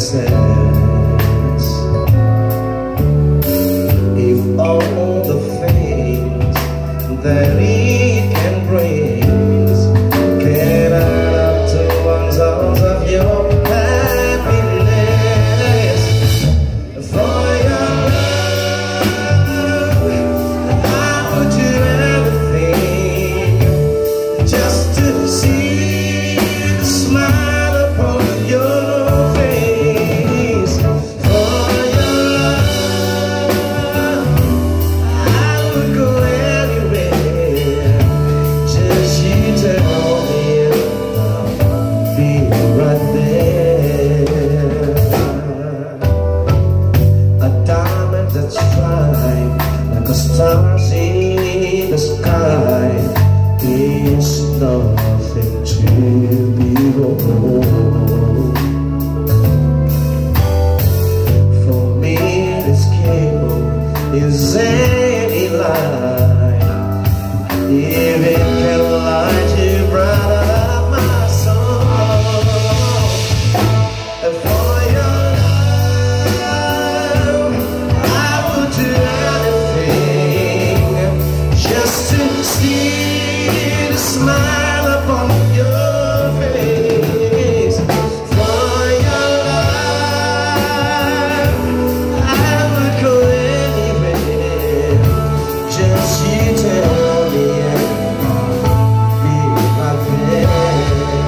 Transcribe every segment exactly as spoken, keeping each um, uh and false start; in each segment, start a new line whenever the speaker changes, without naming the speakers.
says, if all the things that it can bring can add up to one source of your happiness, for your love I would do everything just to see the smile upon your face. For your love I would go anywhere, just you tell me I'll be right there. A diamond that's fine like a star in the sky is nothing to behold. For me this cable is any line, if it can light you bright up my soul. And for your love I would do anything just to see the smile upon your face. For your love I would go anywhere, just you tell me and I'll be right there.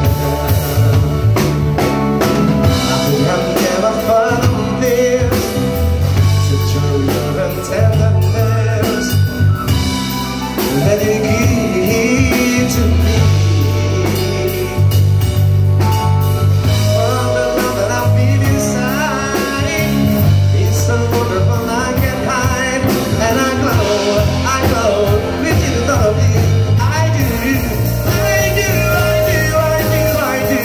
I think I've never found this, such a love and tenderness that you give to me. Oh, the love that I feel inside is so wonderful I can't hide, and I glow, I glow with the thought of you. I do, I do, I do, I do, I do.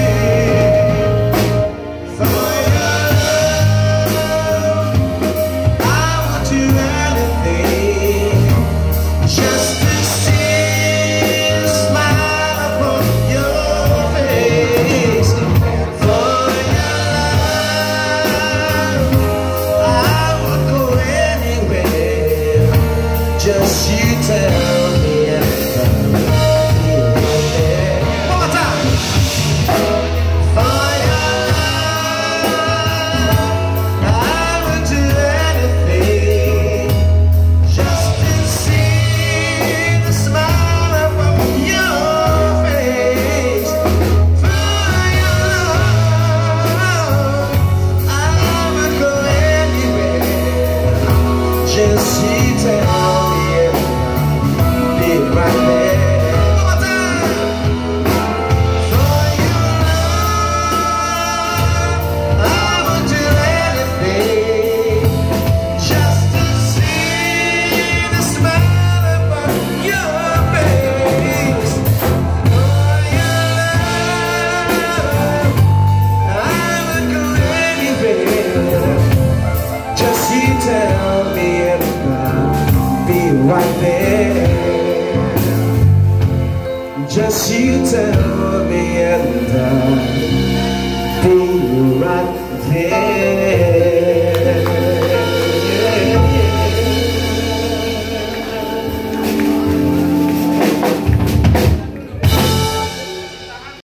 For your love I would do anything just to see the smile upon your face. For your love I would go anywhere, just you tell me and I'll be right there. One more time. For your love I would do anything just to see the smile upon your face. For your love I would go anywhere, just you tell me and I'll be right there. One more time. For your love I would do anything just to see the smile upon your face. For your love I would go anywhere, just you tell me and I'll be right there. Just you tell me and I'll